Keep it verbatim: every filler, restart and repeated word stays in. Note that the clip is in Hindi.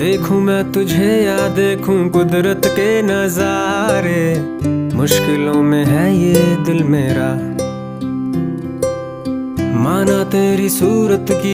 देखूं मैं तुझे या देखूं कुदरत के नजारे, मुश्किलों में है ये दिल मेरा, माना तेरी सूरत की